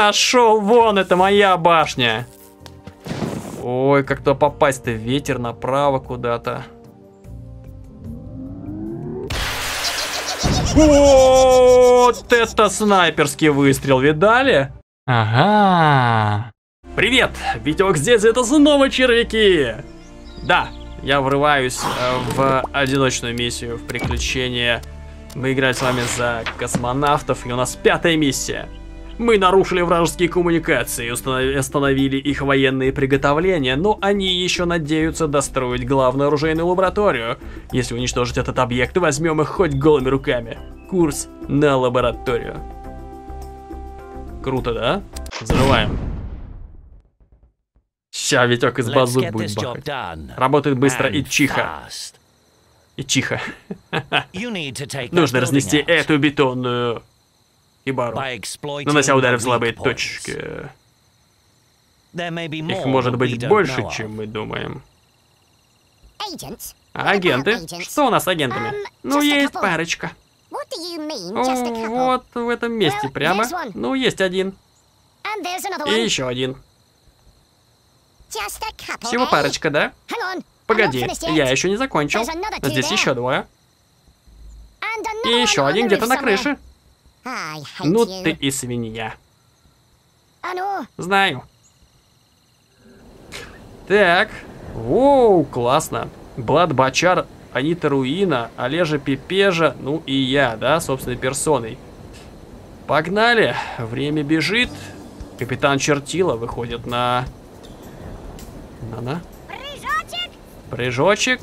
Пошел вон, это моя башня. Ой, как туда попасть-то? Ветер направо куда-то. Вот это снайперский выстрел, видали? Ага. Привет, Витек здесь, это снова червяки. Да, я врываюсь в одиночную миссию, в приключения. Мы играем с вами за космонавтов, и у нас 5-я миссия. Мы нарушили вражеские коммуникации, остановили их военные приготовления, но они еще надеются достроить главную оружейную лабораторию. Если уничтожить этот объект, возьмем их хоть голыми руками. Курс на лабораторию. Круто, да? Взрываем. Ща Витек из базы будет бахать. Работает быстро и тихо. И тихо. Нужно разнести эту бетонную хибару, нанося удары в слабые точки. Их может быть больше, чем мы думаем. Агенты? Что у нас с агентами? Ну, есть парочка. Вот в этом месте прямо. Ну, есть один. И еще один. Всего парочка, да? Погоди, я еще не закончил. Здесь еще двое. И еще один где-то на крыше. Ну ты и свинья. Знаю. Так. Воу, классно. Блад Бачар, Анита Руина, Олежа Пепежа, ну и я, да, собственной персоной. Погнали. Время бежит. Капитан Чертила выходит на... Прыжочек.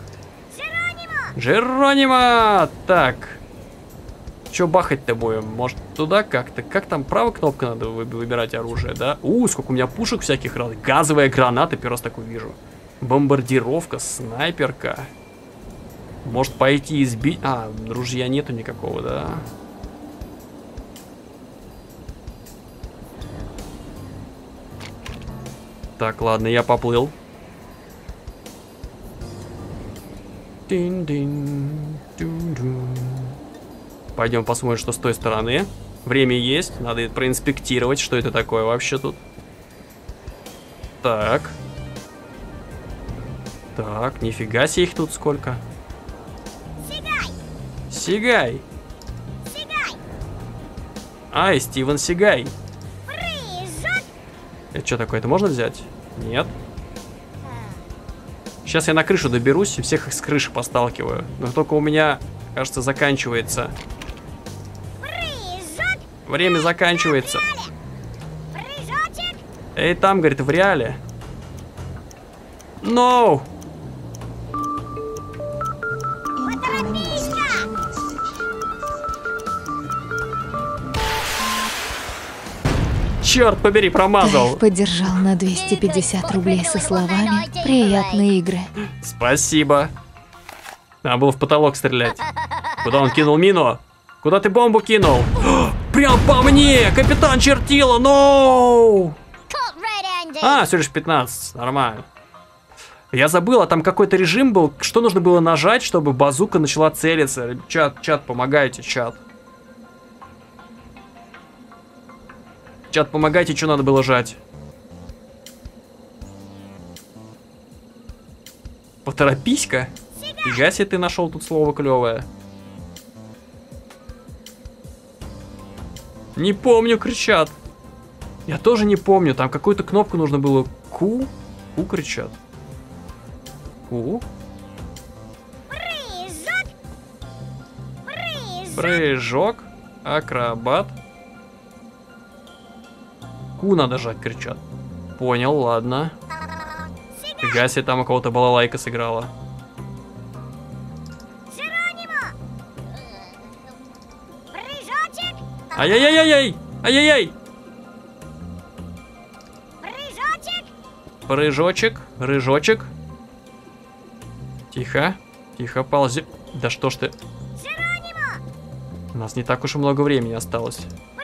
Джеронимо. Так. Че бахать-то будем? Может туда как-то? Как там правая кнопка надо выбирать оружие, да? Сколько у меня пушек всяких разных. Газовая граната, первый раз такую вижу. Бомбардировка, снайперка. Может пойти избить... ружья нету никакого, да? Так, ладно, я поплыл. Пойдем посмотрим, что с той стороны. Время есть, надо проинспектировать, что это такое вообще тут. Так. Так, нифига себе их тут сколько. Сигай. Ай, Стивен Сигай. Это что такое? Это можно взять? Нет. Сейчас я на крышу доберусь и всех их с крыши посталкиваю. Но только у меня, кажется, заканчивается. Время заканчивается. Эй, там, говорит, в реале. No! Черт побери, промазал. Поддержал на 250 рублей со словами «Приятные игры». Спасибо. Надо было в потолок стрелять. Куда он кинул мину? Куда ты бомбу кинул? Прям по мне! Капитан Чертила, ноу! Всего лишь 15, нормально. Я забыл, а там какой-то режим был, что нужно было нажать, чтобы базука начала целиться. Чат, помогайте, чат. Чат, помогайте, что надо было жать. Поторопись-ка. Фига себе ты нашел тут слово клевое. Не помню, кричат. Я тоже не помню, там какую-то кнопку нужно было. Q кричат. Q. Прыжок. Акробат. Q надо жать, кричат. Понял, ладно. Фига себе, там у кого-то балалайка сыграла. Ай-яй-яй-яй! Ай-яй-яй! Прыжочек, рыжочек. Тихо, тихо, ползи. Да что ж ты? У нас не так уж и много времени осталось.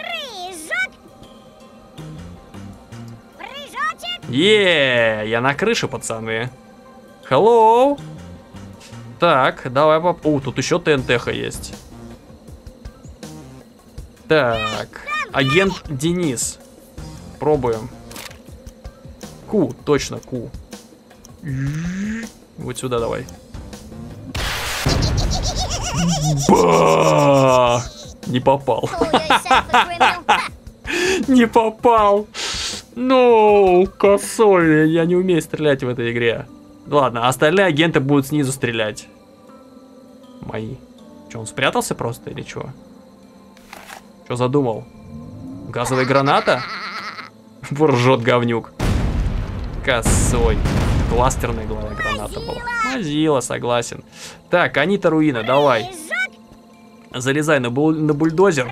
Я на крыше, пацаны. Hello. Так, давай тут еще ТНТ-ха есть. Так, агент Денис. Пробуем. Q, точно, Q. Вот сюда давай. Бах! Не попал. Не попал. Ну, косой. Я не умею стрелять в этой игре. Ладно, остальные агенты будут снизу стрелять. Мои. Че, он спрятался просто или что? Что задумал? Газовая граната? Ржет говнюк. Косой. Кластерная главная граната была. Мазила, согласен. Так, Анита Руина, давай. Залезай на бульдозер.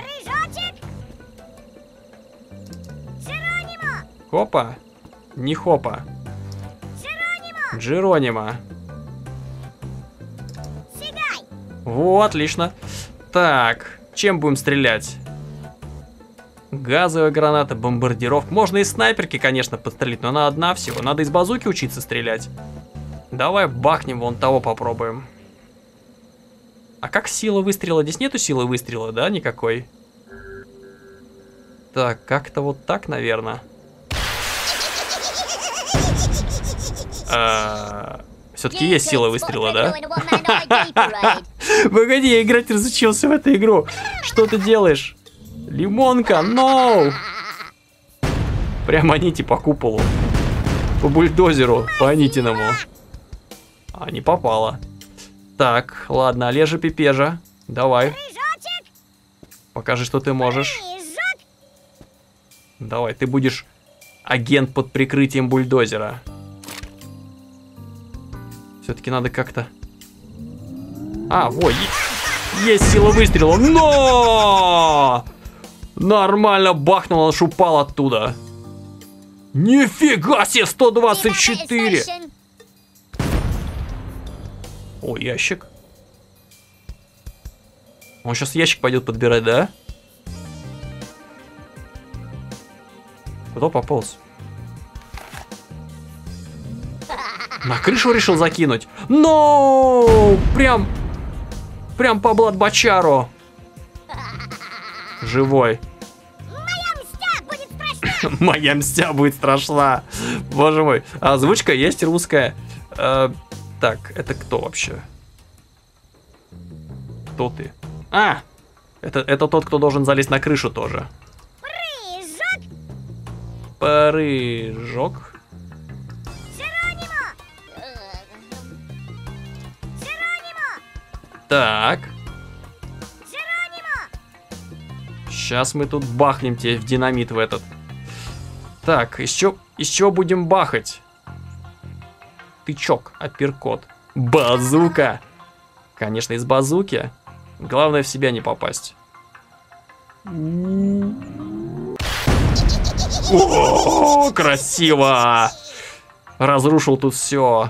Хопа. Не хопа. Джеронимо. Вот, отлично. Так, чем будем стрелять? Газовая граната, бомбардировка. Можно из снайперки, конечно, подстрелить, но она одна всего. Надо из базуки учиться стрелять. Давай бахнем вон того попробуем. А как сила выстрела? Здесь нету силы выстрела, да, никакой? Так, как-то вот так, наверное. Все-таки есть сила выстрела, да? Погоди, я играть разучился в эту игру. Что ты делаешь? Лимонка, no! Прямо Аните по куполу. По бульдозеру, по Анитиному. А, не попала. Так, ладно, Олежа Пипежа. Давай. Покажи, что ты можешь. Давай, ты будешь агент под прикрытием бульдозера. Все-таки надо как-то... А, вот, есть сила выстрела. Но! Нормально бахнул, он упал оттуда. Нифига себе, 124! О, ящик. Он сейчас ящик пойдет подбирать, да? Куда пополз? На крышу решил закинуть? Но! Прям по Бладбачару. Живой. Моя мстя будет страшна. Боже мой. Озвучка есть русская. Так, это кто вообще? Кто ты? А! Это тот, кто должен залезть на крышу тоже. Прыжок. Так. Сейчас мы тут бахнем тебе в динамит в этот. Так, из чего будем бахать? Тычок, апперкот. Базука. Конечно, из базуки. Главное в себя не попасть. О, красиво! Разрушил тут все.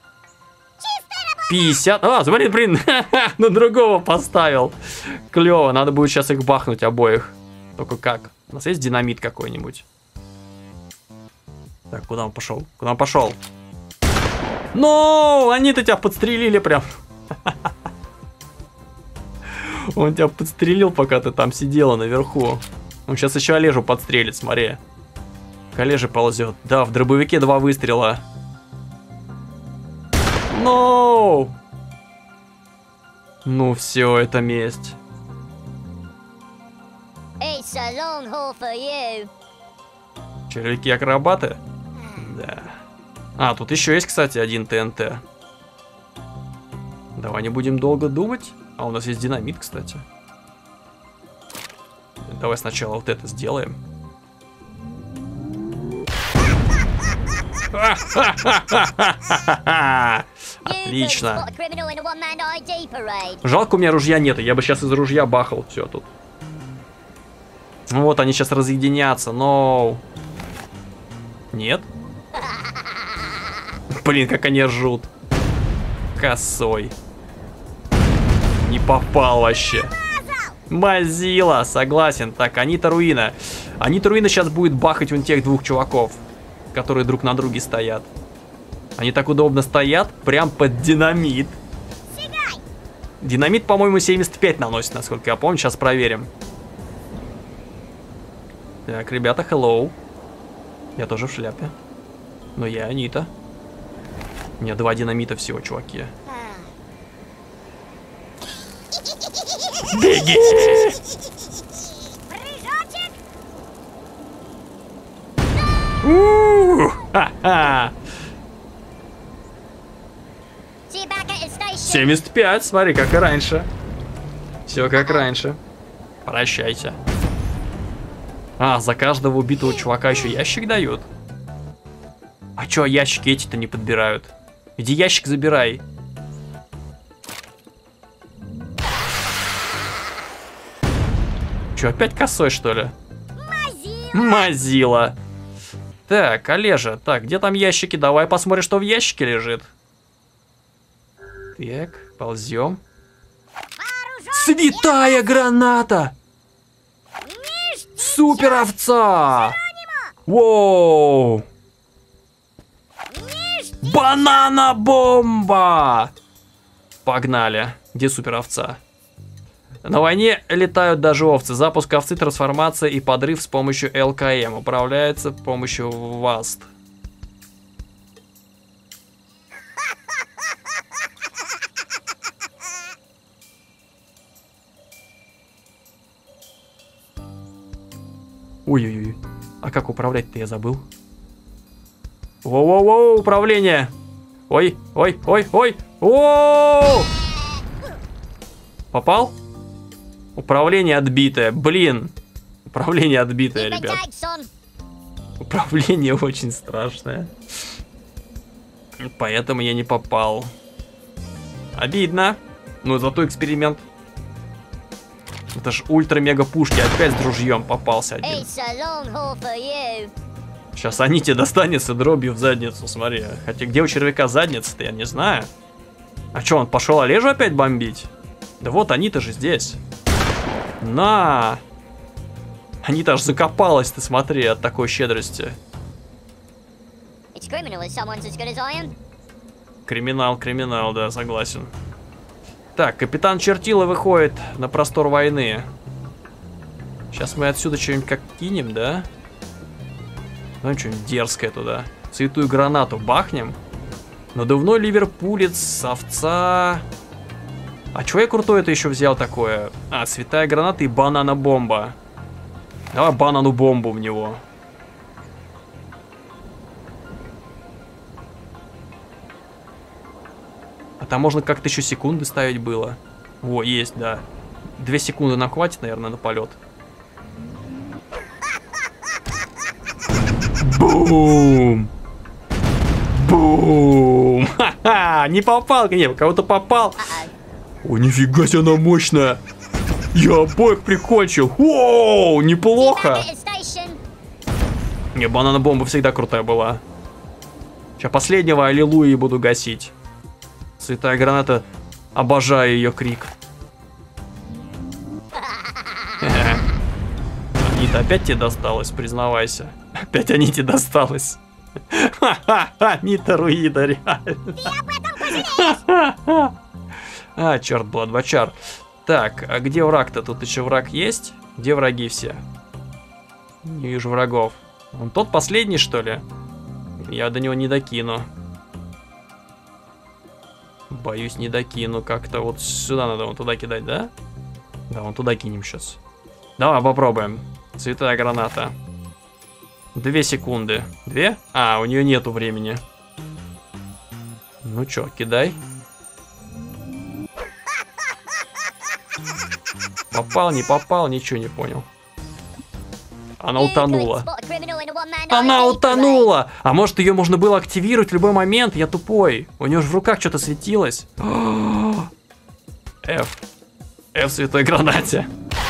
50. А, смотри, блин, на другого поставил. Клево, надо будет сейчас их бахнуть обоих. Только как? У нас есть динамит какой-нибудь? Так, куда он пошел? Куда он пошел? Ну, они-то тебя подстрелили прям. Он тебя подстрелил, пока ты там сидела наверху. Он сейчас еще Олежу подстрелит, смотри. К Олеже ползет. Да, в дробовике 2 выстрела. No! Ну все, это месть. Червяки-акробаты? Да. А, тут еще есть, кстати, один ТНТ. Давай не будем долго думать. А у нас есть динамит, кстати. Давай сначала вот это сделаем. Отлично. Жалко, у меня ружья нету. Я бы сейчас из ружья бахал все тут. Вот они сейчас разъединятся, но... Нет? Блин, как они ржут. Косой. Не попал вообще. Мазила, согласен. Так, Анита Руина. Анита Руина сейчас будет бахать вон тех двух чуваков, которые друг на друге стоят. Они так удобно стоят, прям под динамит. Динамит, по-моему, 75 наносит, насколько я помню. Сейчас проверим. Так, ребята, hello. Я тоже в шляпе. Но я Анита. У меня 2 динамита всего, чуваки. Беги! Ха-ха! 75, смотри, как и раньше. Все как раньше. Прощайте. А, за каждого убитого чувака еще ящик дают. А чё, ящики эти-то не подбирают? Иди ящик забирай. Чё, опять косой, что ли? Мазила. Так, Олежа, так, где там ящики? Давай посмотрим, что в ящике лежит. Так, ползем. Святая граната! Супер овца! Воу! Банана бомба! Погнали. Где супер овца? На войне летают даже овцы. Запуск овцы, трансформация и подрыв с помощью ЛКМ. Управляется с помощью ВАСТ. Ой-ой-ой. А как управлять-то я забыл. Воу-воу-воу, управление. Ой, ой, ой, ой. О! Попал? Управление отбитое. Блин. Управление отбитое, ребят. Управление очень страшное. Поэтому я не попал. Обидно. Но зато эксперимент. Это ж ультра-мега-пушки. Опять с дружьем попался один. Сейчас Аните достанется дробью в задницу, смотри. Хотя где у червяка задница-то, я не знаю. А что, он пошел Олежу опять бомбить? Да вот Анита же здесь. На! Анита аж закопалась, ты смотри, от такой щедрости. Криминал, криминал, да, согласен. Так, капитан Чертила выходит на простор войны. Сейчас мы отсюда что-нибудь как кинем, да? Ну, что-нибудь дерзкое туда. Святую гранату бахнем. Надувной ливерпулец, овца. А чего я крутой это еще взял такое? А, святая граната и банана-бомба. Давай банану-бомбу в него. А там можно как-то еще секунды ставить было. Во, есть, да. 2 секунды нам хватит, наверное, на полет. Бум! Бум! Ха-ха! Не попал, не, кого-то попал. О, нифига себе, она мощная. Я обоих прикончил. Воу, неплохо. Не, банана-бомба всегда крутая была. Сейчас последнего аллилуйи буду гасить. Святая граната, обожаю ее крик. Анита, опять тебе досталось, признавайся. Опять Аните досталось. Анита руида, реально. А, черт, Бладвачар. Так, а где враг-то? Тут еще враг есть? Где враги все? Не вижу врагов. Он тот последний, что ли? Я до него не докину. Боюсь, не докину. Как-то вот сюда надо, вот туда кидать, да? Да, вон туда кинем сейчас. Давай попробуем. Святая граната. 2 секунды. 2? А, у нее нету времени. Ну чё, кидай. Попал, не попал, ничего не понял. Она утонула. Она утонула! А может, ее можно было активировать в любой момент? Я тупой. У нее же в руках что-то светилось. F. F в святой гранате.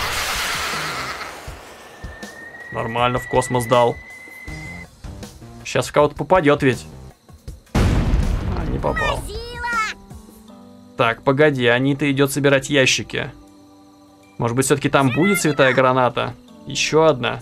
Нормально, в космос дал. Сейчас в кого-то попадет ведь. А, не попал. Так, погоди, Анита идет собирать ящики. Может быть, все-таки там будет святая граната? Еще одна.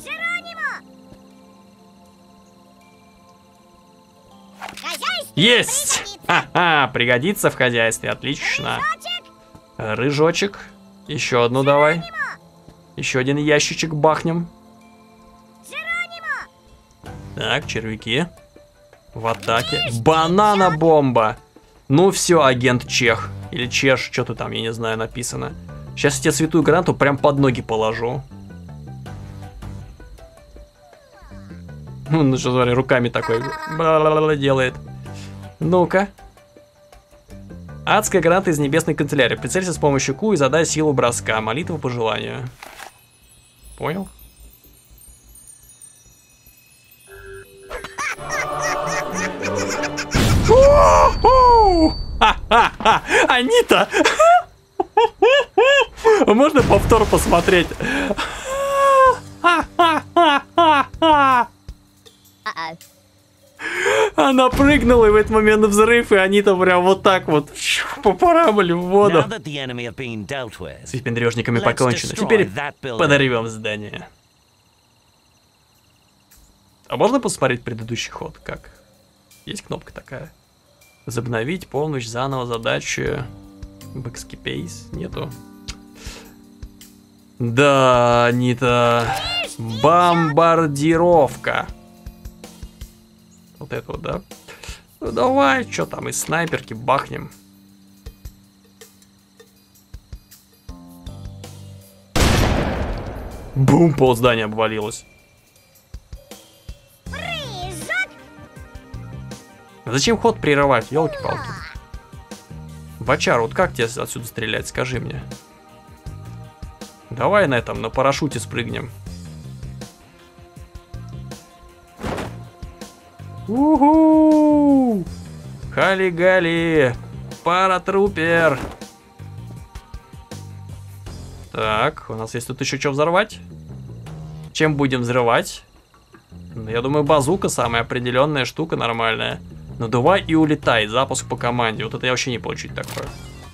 Есть! Ха-ха, пригодится в хозяйстве, отлично. Рыжочек. Еще одну давай. Еще один ящичек бахнем. Так, червяки. В атаке. Банана-бомба. Ну все, агент Чех. Или Чеш, что-то там, я не знаю, написано. Сейчас я тебе святую гранату прям под ноги положу. Ну что, смотри, руками такой делает. Ну-ка. Адская граната из небесной канцелярии. Прицелься с помощью Q и задай силу броска. Молитва по желанию. Понял? Анита! Можно повтор посмотреть? Она прыгнула, и в этот момент взрыв, и Анита прям вот так вот по параболе в воду. С выпендрежниками покончено. Теперь подорвем здание. А можно посмотреть предыдущий ход? Как? Есть кнопка такая. Возобновить, полночь, заново задачу. Бэкскипейс. Нету. Да, Анита. Бомбардировка. Вот это вот, да? Ну давай, что там, из снайперки бахнем. Бум, пол здания обвалилось. Зачем ход прерывать, елки-палки? Бачар, вот как тебе отсюда стрелять, скажи мне. Давай на этом, на парашюте спрыгнем. Уху! Хали-гали! Паратрупер! Так, у нас есть тут еще что взорвать? Чем будем взрывать? Я думаю, базука самая определенная штука, нормальная. Надувай и улетай. Запуск по команде. Вот это я вообще не получить такое.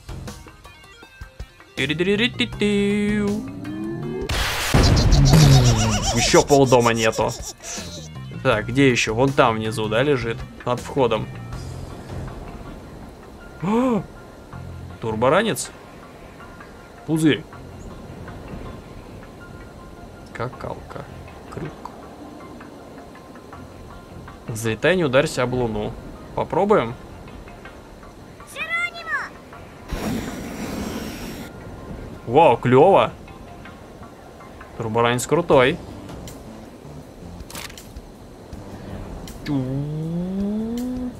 Еще полдома нету. Так, где еще? Вон там внизу, да, лежит? Над входом. Турборанец? Пузырь. Скакалка. Крюк. Залетай, не ударься об луну. Попробуем? Вау, клево. Турборанец крутой. Ну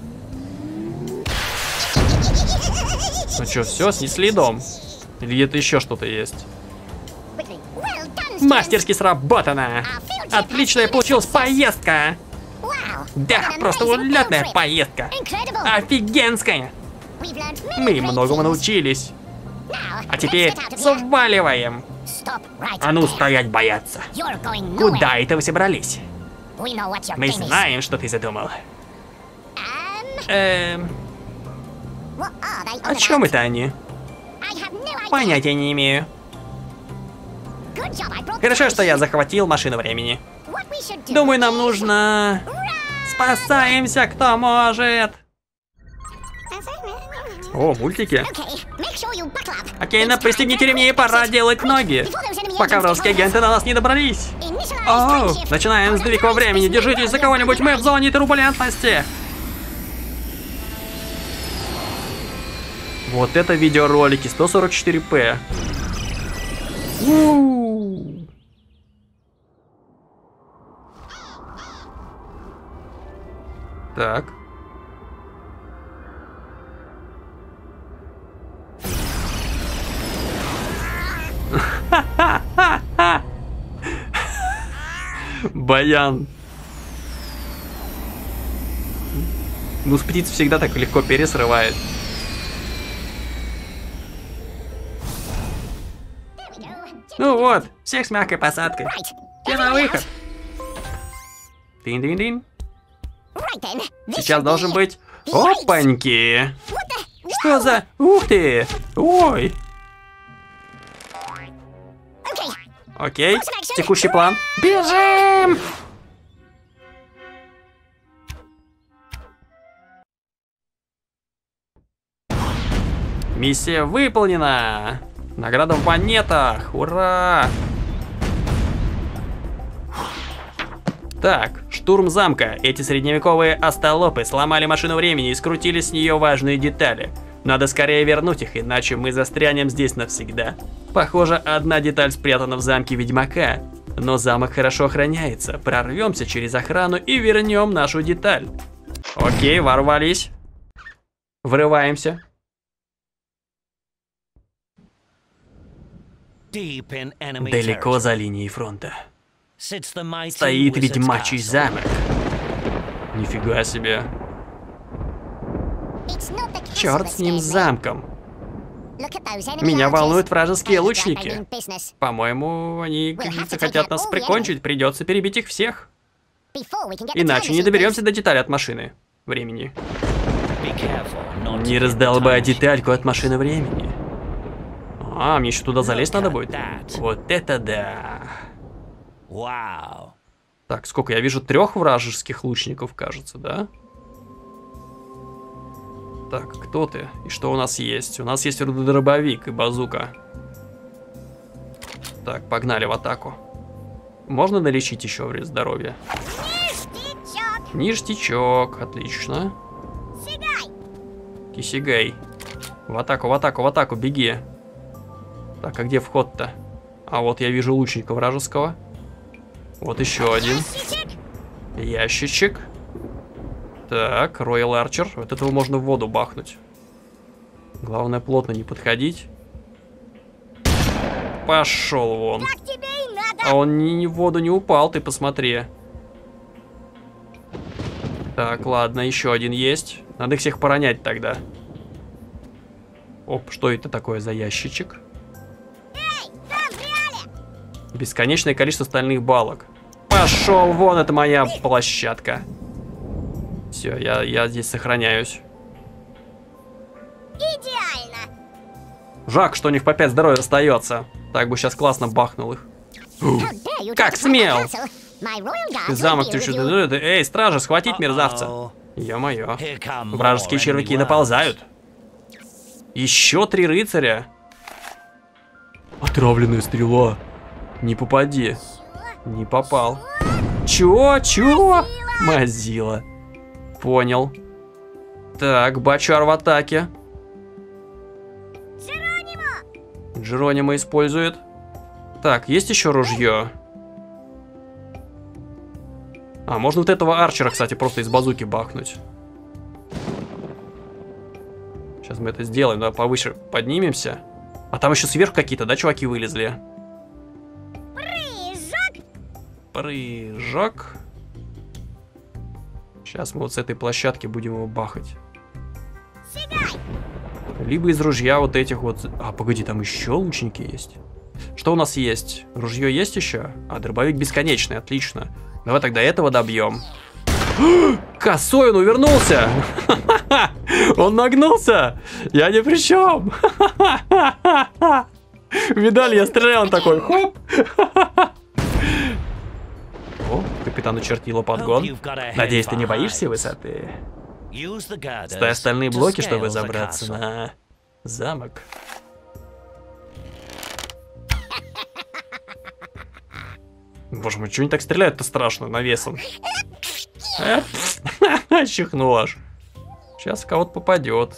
что, все, снесли дом? Или где-то еще что-то есть? Мастерски сработано! Отличная получилась поездка! Да, просто улетная поездка! Офигенская! Мы многому научились. А теперь сваливаем! А ну, стоять бояться! Куда это вы собрались? Мы знаем, что ты задумал. О чем это они? Понятия не имею. Хорошо, что я захватил машину времени. Думаю, нам нужно... Спасаемся, кто может! О, мультики. Окей, пристегните ремни, пора делать ноги. Пока вражеские агенты до нас не добрались. О, начинаем с сдвиг во времени. Держитесь за кого-нибудь, мы в зоне турбулентности. Вот это видеоролики, 144p. Так. Баян. Ну, птиц всегда так легко пересрывает. Ну вот, всех с мягкой посадкой. Все на выход. Дин-дин-дин. Сейчас должен быть... Опаньки! Что за... Ух ты! Ой! Окей, текущий план. Бежим! Миссия выполнена! Награда в монетах! Ура! Так, штурм замка. Эти средневековые остолопы сломали машину времени и скрутили с нее важные детали. Надо скорее вернуть их, иначе мы застрянем здесь навсегда. Похоже, одна деталь спрятана в замке Ведьмака. Но замок хорошо охраняется. Прорвемся через охрану и вернем нашу деталь. Окей, ворвались. Врываемся. Далеко за линией фронта стоит ведьмачий замок. Нифига себе. Черт с ним с замком. Меня волнуют вражеские лучники. По-моему, они, кажется, хотят нас прикончить. Придется перебить их всех. Иначе не доберемся до детали от машины времени. Не раздолбай детальку от машины времени. А, мне еще туда залезть надо будет? Вот это да. Вау. Так, сколько? Я вижу 3 вражеских лучников, кажется, да? Так, кто ты? И что у нас есть? У нас есть дробовик и базука. Так, погнали в атаку. Можно налечить еще здоровье? Ништячок, отлично. Кисигай. В атаку, в атаку, в атаку, беги. Так, а где вход-то? А вот я вижу лучника вражеского. Вот еще один. Ящичек. Так, Royal Archer. Вот этого можно в воду бахнуть. Главное, плотно не подходить. Пошел вон. А он в воду не упал, ты посмотри. Так, ладно, еще один есть. Надо их всех поронять тогда. Оп, что это такое за ящичек? Бесконечное количество стальных балок. Пошел вон, это моя площадка. Все, я здесь сохраняюсь. Идеально. Жак, что у них по 5 здоровья остается. Так бы сейчас классно бахнул их. Как смел! Ты замок, ты что-то... Эй, стражи, схватить мерзавца. Ё-моё. Вражеские червяки наползают. Еще 3 рыцаря. Отравленная стрела. Не попади. Не попал. Чё? Мазила. Понял. Так, Бачар в атаке. Джеронимо использует. Так, есть еще ружье? А, можно вот этого арчера, кстати, просто из базуки бахнуть. Сейчас мы это сделаем, да, повыше поднимемся. А там еще сверху какие-то, да, чуваки вылезли? Прыжок. Сейчас мы вот с этой площадки будем его бахать. Либо из ружья вот этих вот... А, погоди, там еще лучники есть. Что у нас есть? Ружье есть еще? А, дробовик бесконечный, отлично. Давай тогда этого добьем. Косой, он увернулся! Он нагнулся! Я ни при чем! Видали, я стрелял, он такой, хоп! О, капитан учертила подгон. Надеюсь, ты не боишься высоты? Ставь остальные блоки, чтобы забраться на замок. Боже мой, чего они так стреляют-то страшно навесом? Чихнул аж. Сейчас в кого-то попадет.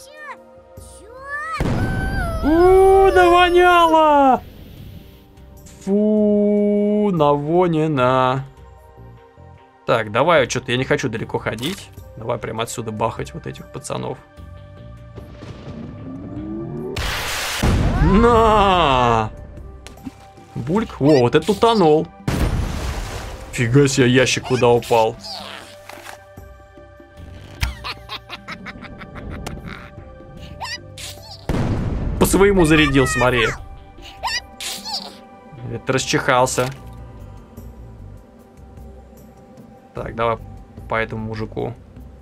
Навоняло! Фу, навонено. Так, давай, что-то я не хочу далеко ходить. Давай прямо отсюда бахать вот этих пацанов. На! Бульк. О, вот это утонул. Фига себе, ящик куда упал. По своему зарядил, смотри. Это расчихался. Так, давай по этому мужику.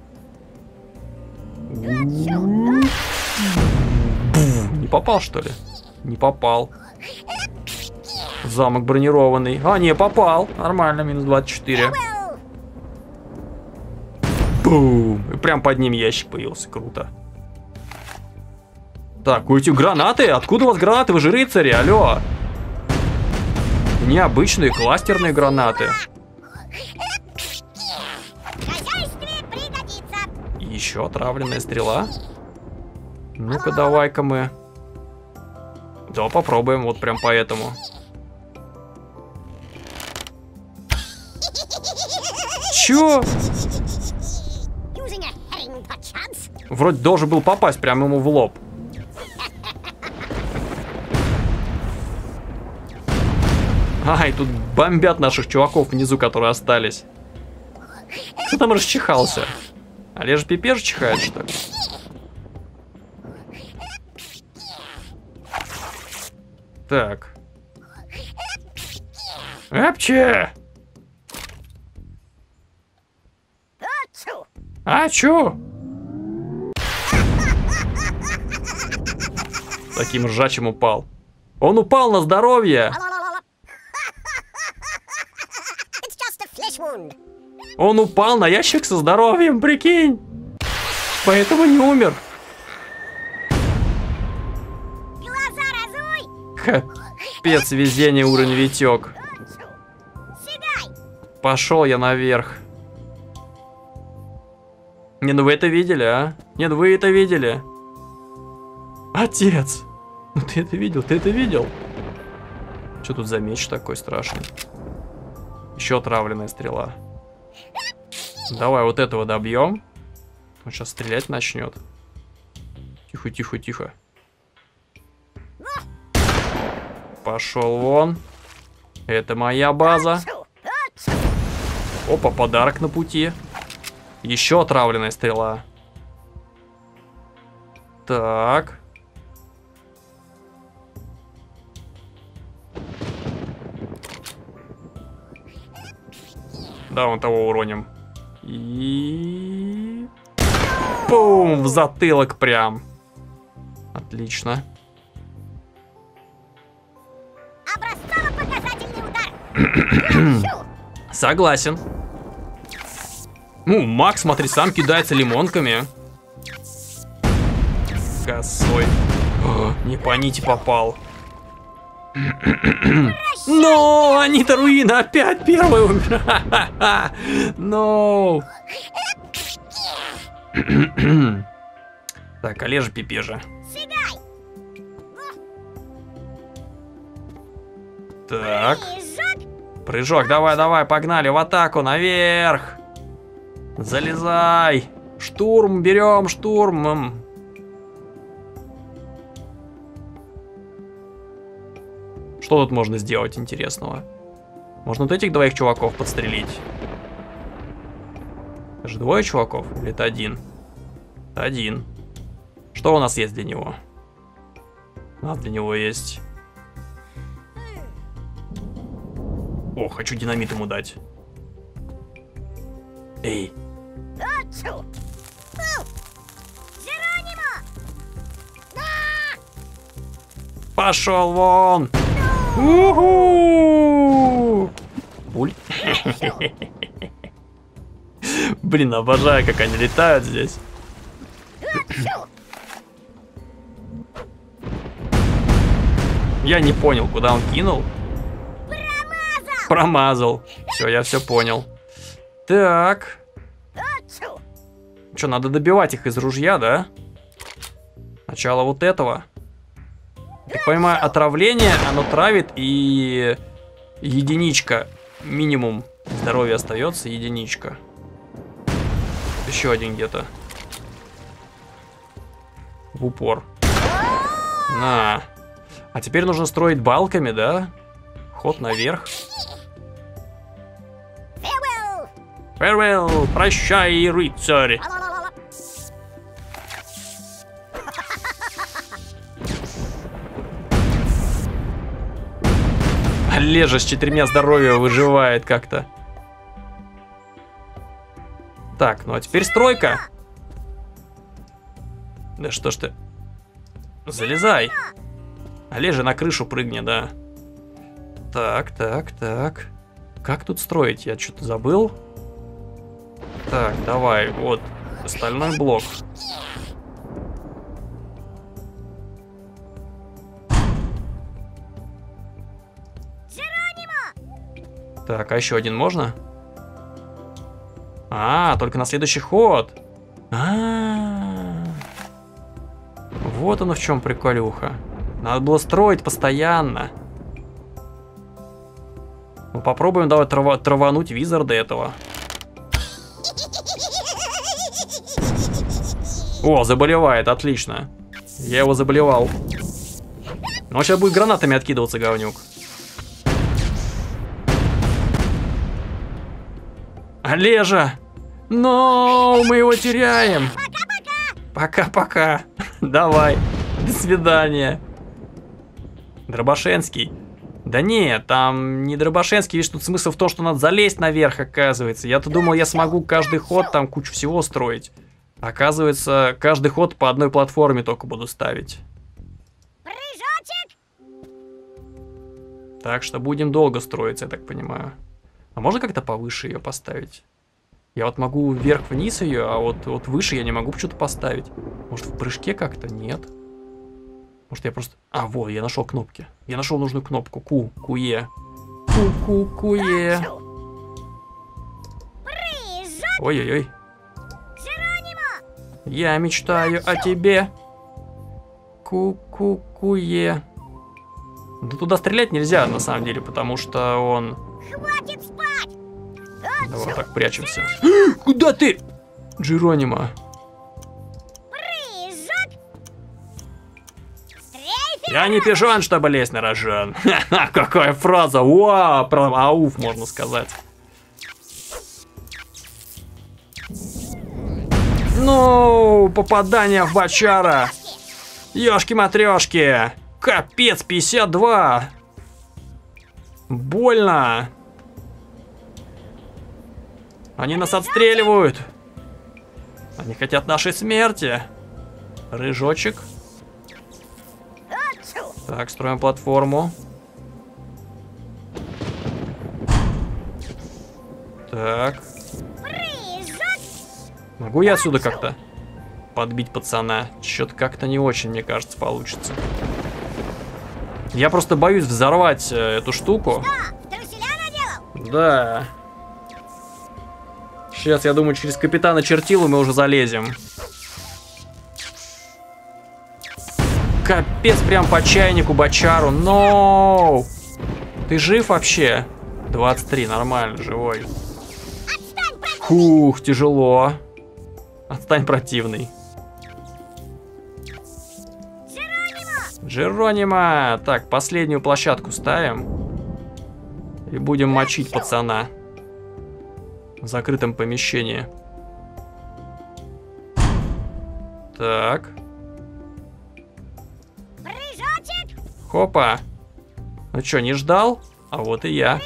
Не попал, что ли? Не попал. Замок бронированный. А, не, попал. Нормально, минус 24. Бум. И прям под ним ящик появился. Круто. Так, у этих гранаты? Откуда у вас гранаты? Вы же рыцари, алло. Необычные кластерные гранаты. Еще отравленная стрела. Ну-ка, давай-ка мы. Да, попробуем, вот прям поэтому. Чё? Вроде должен был попасть прямо ему в лоб. Ай, тут бомбят наших чуваков внизу, которые остались. Кто там расчихался? Олежа Пипеж чихает, что ли? Так. Апче! А чё? Таким ржачим упал. Он упал на здоровье. Он упал на ящик со здоровьем, прикинь. Поэтому не умер. Капец, везение, уровень Витек. Пошел я наверх. Не, ну вы это видели, а? Нет, вы это видели. Отец. Ну ты это видел, ты это видел? Что тут за меч такой страшный? Еще отравленная стрела. Давай вот этого добьем. Он сейчас стрелять начнет. Тихо, тихо, тихо. Пошел вон. Это моя база. Опа, подарок на пути. Еще отравленная стрела. Так. Да, вон того уроним. И... Бум! В затылок прям. Отлично. Согласен. Ну, Макс, смотри, сам кидается лимонками. Косой. О, не по нити попал. Но Анита Руина опять первый умер. Но. Так, Олежа Пипежа. Так. Прыжок, давай, давай, погнали в атаку, наверх. Залезай. Штурм, берем штурмом. Что тут можно сделать интересного? Можно вот этих двоих чуваков подстрелить. Это же двое чуваков? Или это один? Это один. Что у нас есть для него? У нас для него есть... О, хочу динамит ему дать. Эй. Пошел вон! У-ху! Пуль. Блин, обожаю, как они летают здесь. Я не понял, куда он кинул. Промазал. Все, я все понял. Так. Что, надо добивать их из ружья, да? Сначала вот этого. Так понимаю, отравление, оно травит, и единичка, минимум здоровья остается, единичка. Еще один где-то. В упор. На. А теперь нужно строить балками, да? Ход наверх. Farewell, прощай, рыцарь. Олежа с 4 здоровья выживает как-то. Так, ну а теперь стройка. Да что ж ты. Залезай. Олежа на крышу прыгни, да. Так, так, так. Как тут строить? Я что-то забыл. Так, давай, вот. Остальной блок. Так, а еще один можно? А, только на следующий ход. Вот оно в чем приколюха. Надо было строить постоянно. Ну, попробуем давай травануть Визарда этого. О, заболевает, отлично. Я его заболевал. Но он сейчас будет гранатами откидываться, говнюк. Олежа! Но мы его теряем. Пока-пока. Давай. До свидания. Дробашенский. Да нет, там не Дробашенский. Видишь, тут смысл в том, что надо залезть наверх, оказывается. Я-то думал, я смогу каждый ход там кучу всего строить. Оказывается, каждый ход по одной платформе только буду ставить. Так что будем долго строить, я так понимаю. А можно как-то повыше ее поставить? Я вот могу вверх-вниз ее, а вот выше я не могу почему-то поставить. Может, в прыжке как-то? Нет. Может, я просто... А, вот, я нашел кнопки. Я нашел нужную кнопку. Q-E. Q-E. Ой-ой-ой. Я мечтаю о тебе. Ку-ку-ку-е. Да туда стрелять нельзя, на самом деле, потому что он... Хватит спать! Давай вот так прячемся. Куда ты? Джеронимо. Я не пижон, чтобы лезть на рожон. Какая фраза. Вау, про ауф можно сказать. Ну, попадание в бочара. Ёшки-матрёшки. Капец, 52. Больно. Они нас отстреливают. Они хотят нашей смерти. Рыжочек. Так, строим платформу. Так. Могу я отсюда как-то подбить пацана? Что-то как-то не очень, мне кажется, получится. Я просто боюсь взорвать эту штуку. Да. Сейчас, я думаю, через капитана Чертилу мы уже залезем. Капец, прям по чайнику бочару. Ноу! Ты жив вообще? 23, нормально, живой. Фух, тяжело. Отстань, противный. Джеронимо! Так, последнюю площадку ставим. И будем мочить пацана. В закрытом помещении. Так. Хопа. Ну чё, не ждал? А вот и я.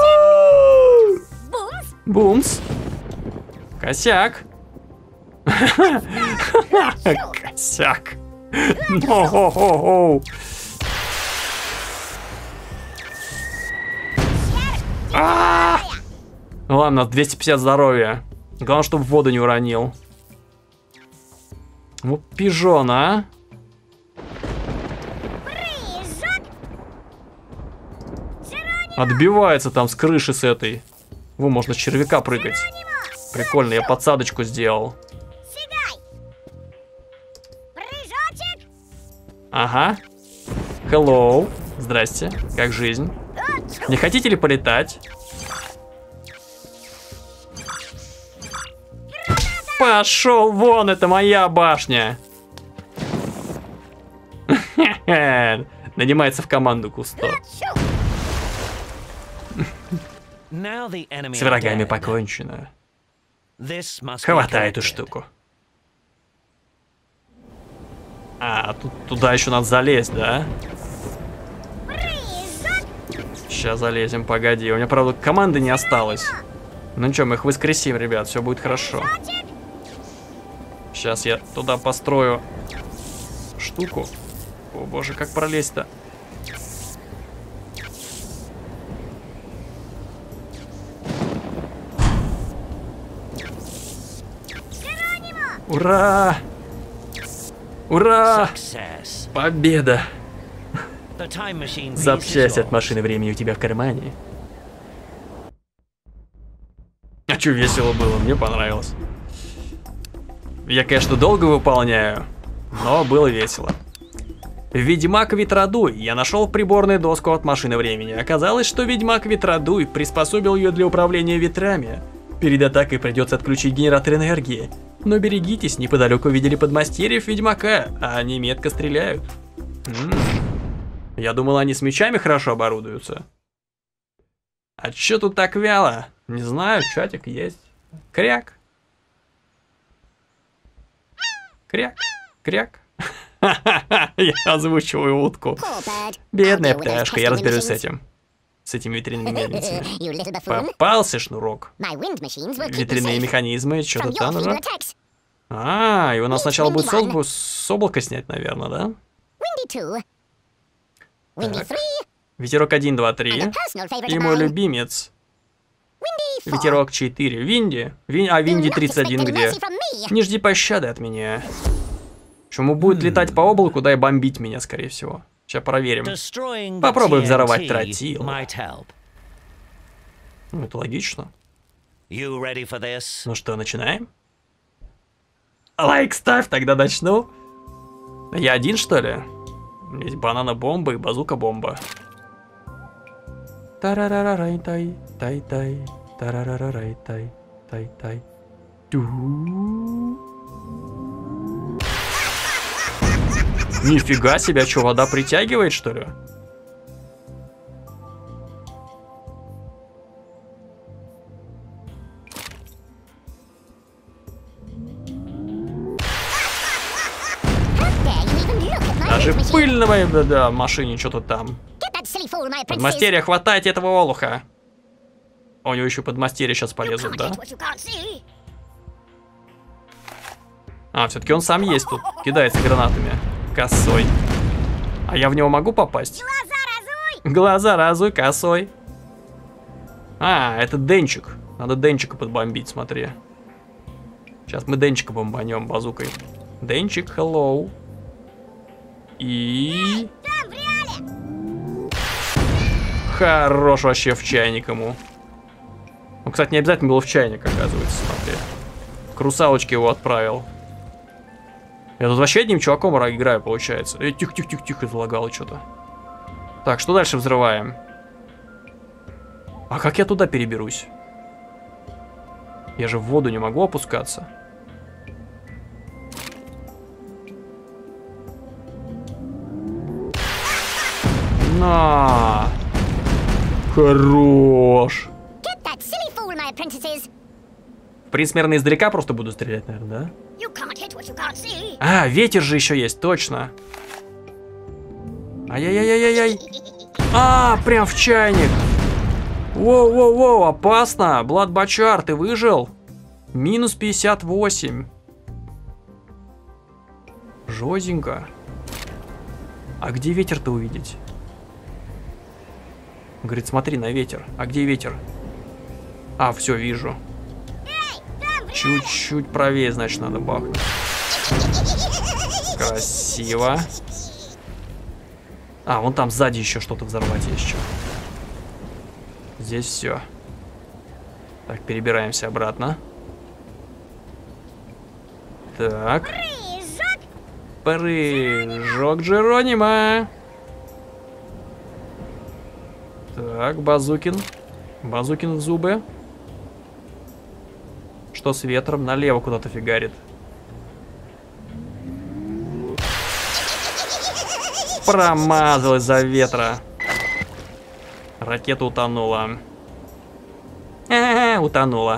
Бумс. Косяк. Косяк. Ладно, у нас 250 здоровья. Главное, чтобы в воду не уронил. Вот пижон, а? Отбивается там с крыши с этой. Во, можно с червяка прыгать. Прикольно, я подсадочку сделал. Ага. Hello. Здрасте. Как жизнь? Не хотите ли полетать? Пошел вон, это моя башня. Нанимается в команду Кусто. С врагами покончено. Хватай эту штуку. А, тут туда еще надо залезть, да? Сейчас залезем, погоди. У меня, правда, команды не осталось. Ну ничего, мы их воскресим, ребят, все будет хорошо. Сейчас я туда построю штуку. О боже, как пролезть-то? Ура! Ура! Победа! Запчасть от машины времени у тебя в кармане. А чё весело было, мне понравилось. Я, конечно, долго выполняю, но было весело. Ведьмак Ветродуй. Я нашел приборную доску от машины времени. Оказалось, что Ведьмак Ветродуй приспособил ее для управления ветрами. Перед атакой придется отключить генератор энергии. Но берегитесь, неподалеку видели подмастерьев Ведьмака, а они метко стреляют. Я думал, они с мечами хорошо оборудуются. А чё тут так вяло? Не знаю, чатик есть. Кряк. Кряк. Кряк. Я озвучиваю утку. Бедная пташка, я разберусь с этим. С этими ветряными мельницами. Попался шнурок. Ветряные механизмы, что-то там уже. А, и у нас сначала будет с облака снять, наверное, да? Так. Ветерок 1, 2, 3. И мой любимец. Ветерок 4. Винди. А Винди 31 где? Не жди пощады от меня. Чему будет летать по облаку, да и бомбить меня, скорее всего. Сейчас проверим. Попробуй взорвать тротил. Ну, это логично. Ну что, начинаем? Лайк ставь, тогда начну. Я один, что ли? Есть банана-бомба и базука-бомба. Тарарарай-тай, тай-тай, тарарарай-тай, тай-тай. Нифига себе, что, вода притягивает, что ли? Даже пыль на моей машине, что-то там. Подмастерья, хватайте этого олуха. У него еще подмастерья сейчас полезут, да? А, все-таки он сам есть тут. Кидается гранатами. Косой. А я в него могу попасть? Глаза разуй, косой. А, это Денчик. Надо Денчика подбомбить, смотри. Сейчас мы Денчика бомбанем базукой. Денчик, hello. И... Хорош вообще в чайник ему. Ну, кстати, не обязательно было в чайник, оказывается, смотри. К русалочке его отправил. Я тут вообще одним чуваком играю, получается. Тихо-тихо-тихо, залагало что-то. Так, что дальше взрываем? А как я туда переберусь? Я же в воду не могу опускаться. На! Хорош! В принципе, наверное, издалека просто буду стрелять, наверное, да? А, ветер же еще есть, точно. Ай-яй-яй-яй-яй. А, прям в чайник. Воу-воу-воу, опасно. Блад Бачар, ты выжил? Минус 58. Жёстенько. А где ветер-то увидеть? Говорит, смотри на ветер. А где ветер? А, все, вижу. Чуть-чуть правее, значит, надо бахнуть. Красиво. А, вон там сзади еще что-то взорвать есть что. Здесь все. Так, перебираемся обратно. Так. Прыжок Джеронима. Так, Базукин. Базукин в зубы. Что с ветром? Налево куда-то фигарит. Промазал из-за ветра. Ракета утонула. Утонула.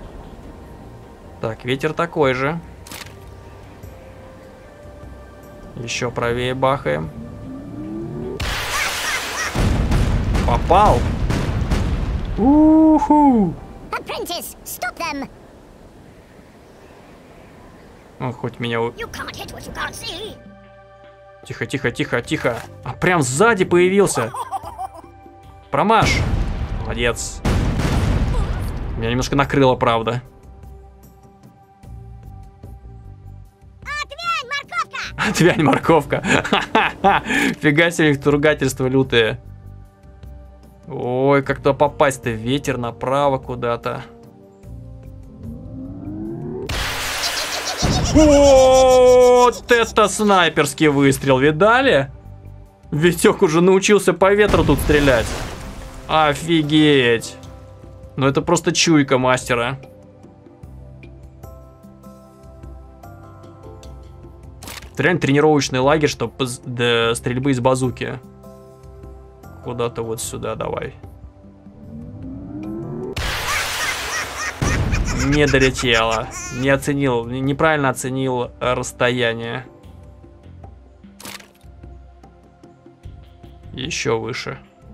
Так, ветер такой же. Еще правее бахаем. Попал. Уху. Он хоть меня... Тихо, тихо, тихо, тихо. А прям сзади появился. Промаш. Молодец. Меня немножко накрыло, правда. Отвянь, морковка. Фига себе их ругательства лютые. Ой, как-то попасть-то. Ветер направо куда-то. Вот это снайперский выстрел, видали? Витек уже научился по ветру тут стрелять. Офигеть. Ну это просто чуйка мастера. Это реально тренировочный лагерь, чтобы стрельбы из базуки. Куда-то вот сюда давай. Не долетело. Не оценил, неправильно оценил расстояние. Еще выше.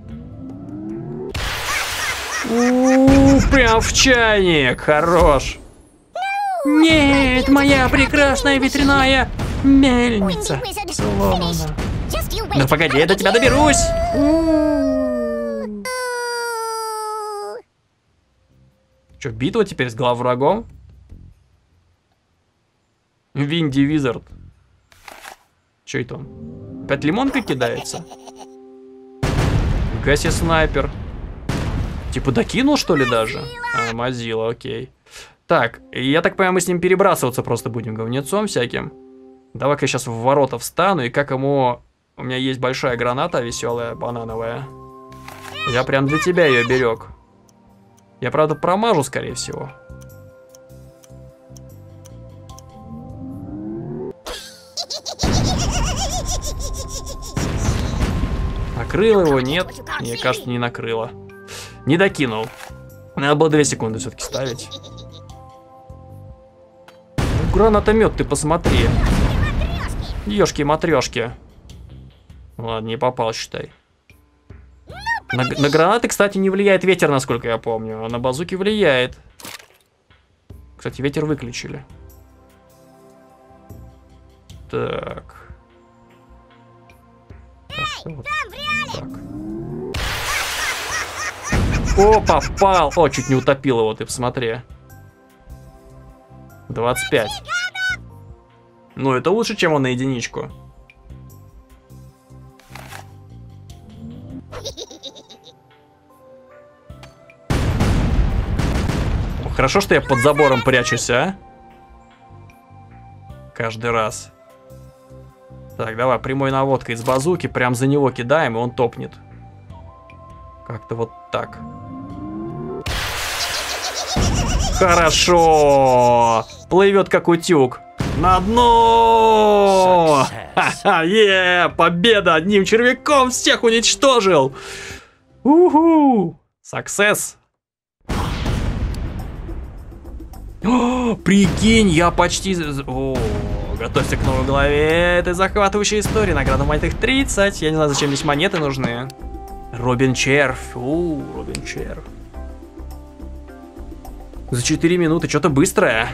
Прям в чайник. Хорош. Нет, моя прекрасная ветряная мельница сломана. Ну погоди, я до тебя доберусь. Что, битва теперь с главврагом? Винди Визард. Че это он? Опять лимонкой кидается? Гаси снайпер. Типа докинул, что ли, даже? А, Мазила, окей. Так, я так понимаю, мы с ним перебрасываться просто будем говнецом всяким. Давай-ка я сейчас в ворота встану, и как ему... У меня есть большая граната веселая, банановая. Я прям для тебя ее берег. Я, правда, промажу, скорее всего. Накрыло его? Нет. Мне кажется, не накрыло. Не докинул. Надо было 2 секунды все-таки ставить. Гранатомет, ты посмотри. Ёшки-матрешки. Ладно, не попал, считай. На гранаты, кстати, не влияет ветер, насколько я помню. А на базуки влияет. Кстати, ветер выключили. Так. Вот так. О, попал! О, чуть не утопил его, ты посмотри. 25. Ну, это лучше, чем он на единичку. Хорошо, что я под забором прячусь, а? Каждый раз. Так, давай, прямой наводкой из базуки. Прям за него кидаем, и он топнет. Как-то вот так. Хорошо! Плывет как утюг. На дно! Ха-ха, победа! Одним червяком всех уничтожил! Уху! Success! О, прикинь, я почти... О, готовься к новой главе этой захватывающей истории. Награда монетных 30. Я не знаю, зачем здесь монеты нужны. Робин Червь. Робин Червь. За 4 минуты. Что-то быстрое.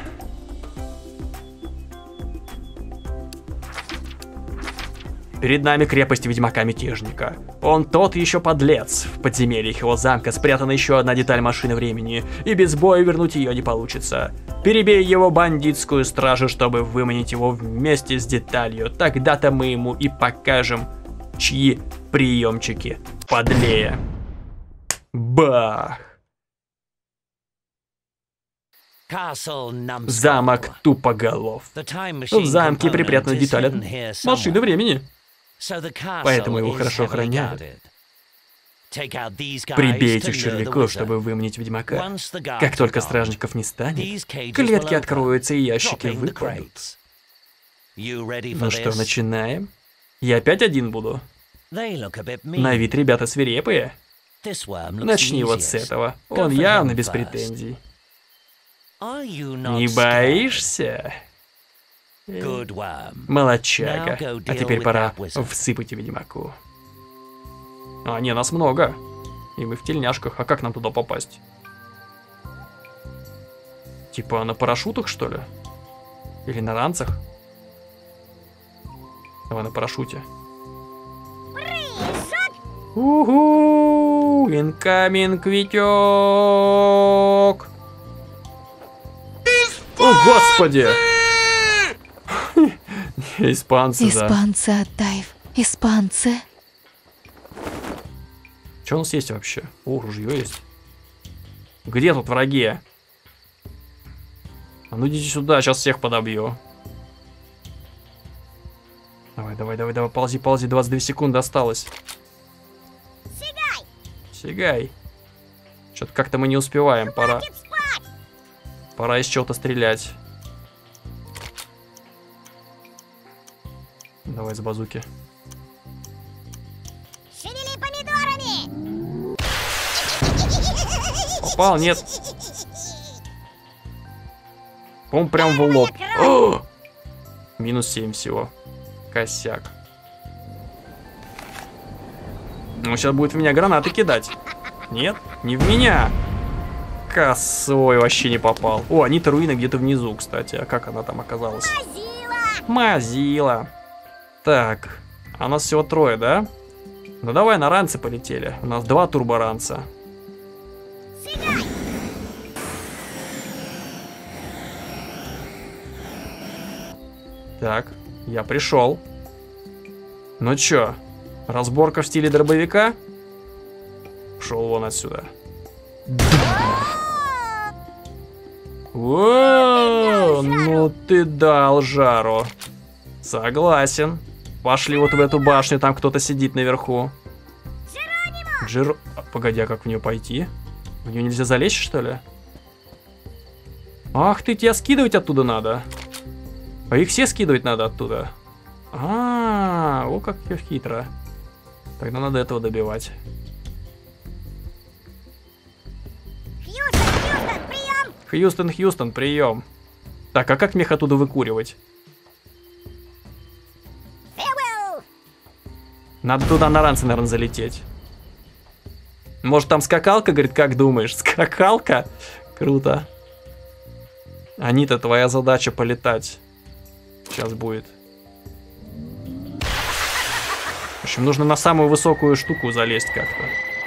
Перед нами крепость ведьмака-мятежника. Он тот еще подлец. В подземельях его замка спрятана еще одна деталь машины времени, и без боя вернуть ее не получится. Перебей его бандитскую стражу, чтобы выманить его вместе с деталью. Тогда-то мы ему и покажем, чьи приемчики подлее. Бах! Замок Тупоголов. В замке припрятана деталь от машины времени. Поэтому его хорошо охраняют. Прибей этих червяков, чтобы выманить ведьмака. Как только стражников не станет, клетки откроются и ящики выпадут. Ну что, начинаем? Я опять один буду. На вид ребята свирепые. Начни вот с этого. Он явно без претензий. Не боишься? Молодчага. А теперь пора всыпать ведьмаку. А, не, нас много. И мы в тельняшках. А как нам туда попасть? Типа на парашютах, что ли? Или на ранцах? Давай на парашюте. Уху! Инкаминг, Витек! О, господи! Испанцы, да. Испанцы, Атаев. Испанцы. Что у нас есть вообще? О, ружье есть. Где тут враги? А ну идите сюда, сейчас всех подобью. Давай, давай, давай, ползи, ползи, 22 секунды осталось. Сигай. Что-то как-то мы не успеваем, пора. Пора из чего-то стрелять. Давай с базуки. Попал, нет. Он прям в лоб. О! Минус 7 всего. Косяк. Он сейчас будет в меня гранаты кидать. Нет, не в меня. Косой, вообще не попал. О, Анита руина где-то внизу, кстати. А как она там оказалась? Мазила. Так, а у нас всего 3, да? Ну давай на ранцы полетели. У нас 2 турборанца. Так, я пришел. Ну чё, разборка в стиле дробовика? Шел вон отсюда. Воу, ну ты дал жару. Согласен. Пошли вот в эту башню, там кто-то сидит наверху. Погоди, а как в нее пойти? В нее нельзя залезть, что ли? Ах ты, тебя скидывать оттуда надо. А их все скидывать надо оттуда. О, как хитро. Тогда надо этого добивать. Хьюстон, Хьюстон, прием. Так, а как мех оттуда выкуривать? Надо туда на ранце, наверное, залететь. Может, там скакалка, говорит, как думаешь? Скакалка? Круто. Анита, твоя задача полетать. Сейчас будет. В общем, нужно на самую высокую штуку залезть как-то.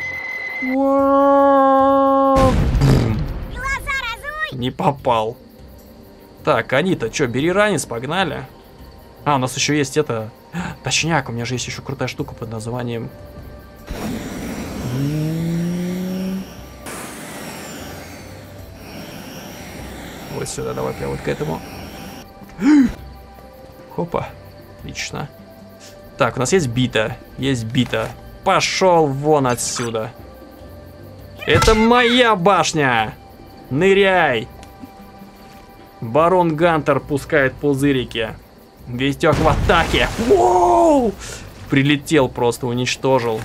Не попал. Так, Анита, что, бери ранец, погнали. А, у нас еще есть это... Точняк, у меня же есть еще крутая штука под названием... Вот сюда, давай прям вот к этому. Хопа, отлично. Так, у нас есть бита. Есть бита. Пошел вон отсюда. Это моя башня. Ныряй. Барон Гантер пускает пузырики. Вестёк в атаке. Воу! Прилетел просто, уничтожил.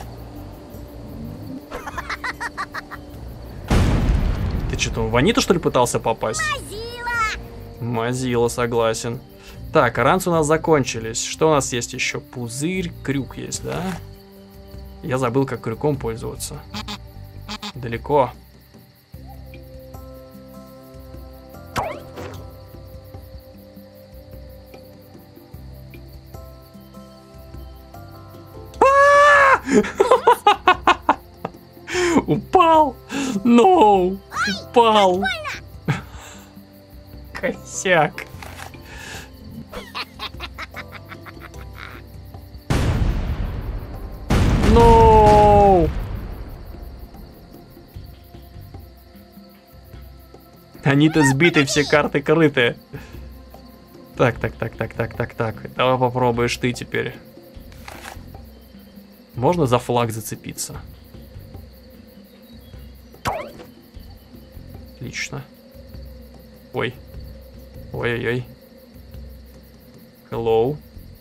Ты что-то в Аниту, что ли, пытался попасть? Мазила, согласен. Так, ранцы у нас закончились. Что у нас есть еще? Пузырь, крюк есть, да? Я забыл, как крюком пользоваться. Далеко. Упал! No! Упал! Косяк! No! Они-то сбиты, все карты крыты. Так. Давай попробуешь ты теперь. Можно за флаг зацепиться? Отлично. Ой. Ой-ой-ой. Hello.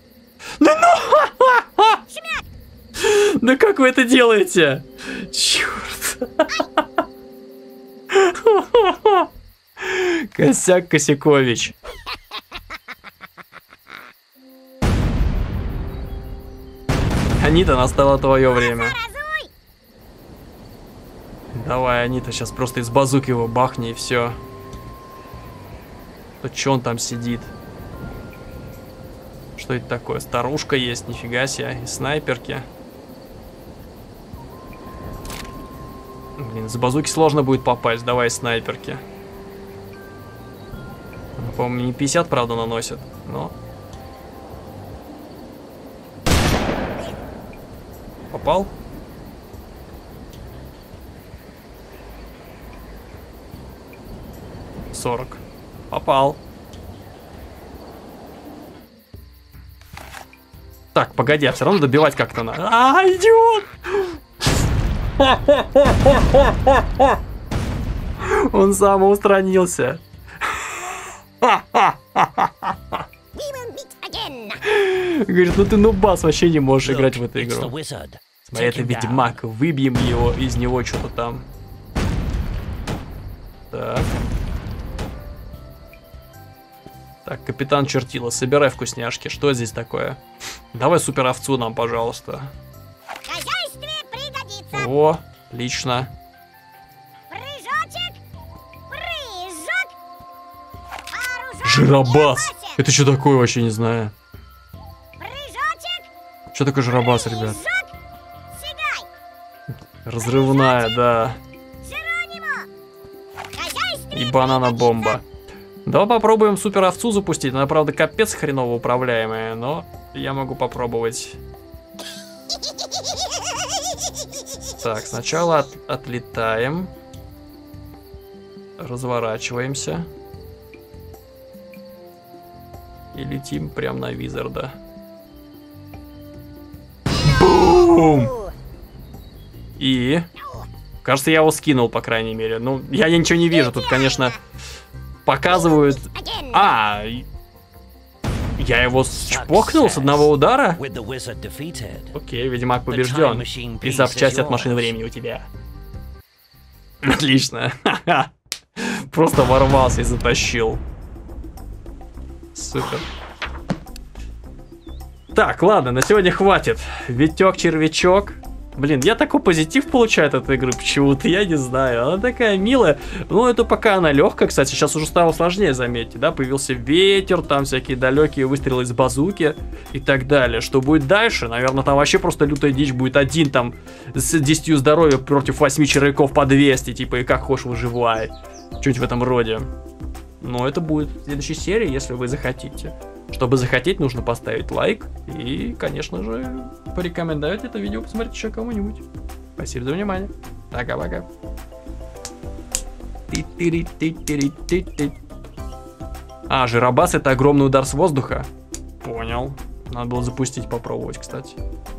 Да как вы это делаете? Черт. Косяк Косякович. Анита, настало твое время. Давай, Анита, сейчас просто из базуки его бахни и все. То че он там сидит? Что это такое? Старушка есть, нифига себе. И снайперки. Блин, с базуки сложно будет попасть. Давай снайперки. По-моему, не 50, правда, наносит, но... Попал? $40. Попал. Так, погоди, а все равно добивать как-то надо. А, идиот! Он самоустранился. Говорит, ну ты нубас, вообще не можешь играть в эту игру. Смотри, это ведьмак, выбьем его из него что-то там. Так. Так, капитан Чертила, собирай вкусняшки. Что здесь такое? Давай супер овцу нам, пожалуйста. О, отлично. Жиробас. Это что такое, вообще не знаю. Что такое жиробас, ребят? Разрывная, да. И банана-бомба. Давай попробуем супер овцу запустить. Она, правда, капец хреново управляемая, но я могу попробовать. Так, сначала отлетаем. Разворачиваемся. И летим прямо на Визарда. Бум! И... Кажется, я его скинул, по крайней мере. Ну, я ничего не вижу. Тут, конечно, показывают... А, я его чпокнул с одного удара? Окей, ведьмак побежден. И запчасти от машины времени у тебя. Отлично. Просто ворвался и затащил. Супер. Так, ладно, на сегодня хватит. Витек-червячок. Блин, я такой позитив получаю от этой игры почему-то, я не знаю. Она такая милая. Ну, это пока она легкая, кстати. Сейчас уже стало сложнее, заметьте, да? Появился ветер, там всякие далекие выстрелы из базуки и так далее. Что будет дальше? Наверное, там вообще просто лютая дичь будет. Один там с 10 здоровья против 8 червяков по 200, типа, и как хочешь выживай. Что-нибудь в этом роде. Но это будет в следующей серии, если вы захотите. Чтобы захотеть, нужно поставить лайк и, конечно же, порекомендовать это видео посмотреть еще кому-нибудь. Спасибо за внимание. Пока-пока. А, жиробас — это огромный удар с воздуха. Понял. Надо было запустить, попробовать, кстати.